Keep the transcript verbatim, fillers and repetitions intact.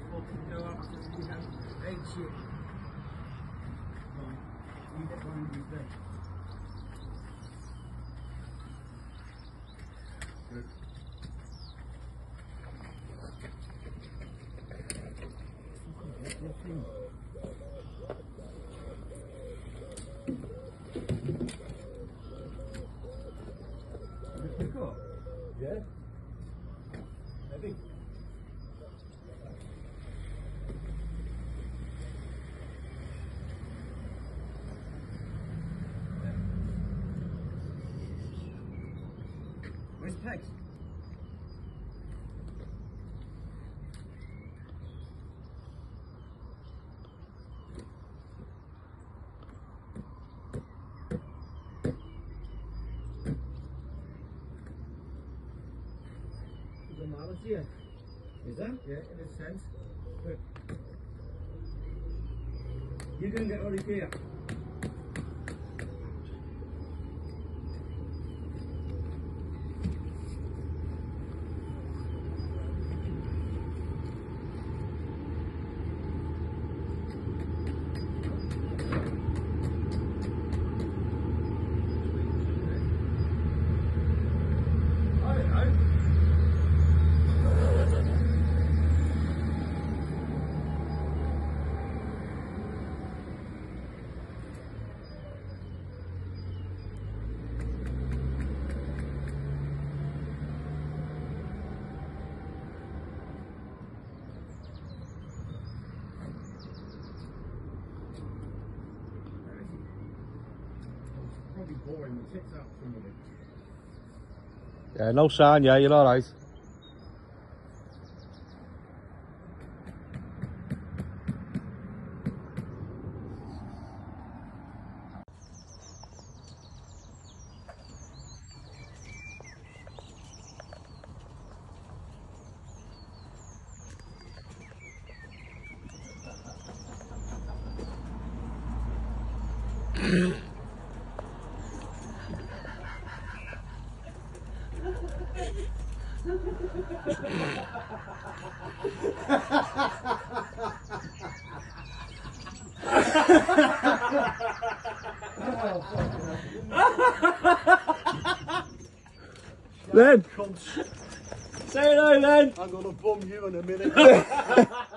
fucking go up to, you know, ain't shit. Right, you get one of these bed. Good. Pick up? Yeah. Heavy. Where's Pegs? Yeah. Is that? Yeah, in a sense. But you can get all of here. Probably boring the tits out from you. Yeah, no sign, yeah, you're alright. Then, say hello then. I'm gonna bum you in a minute.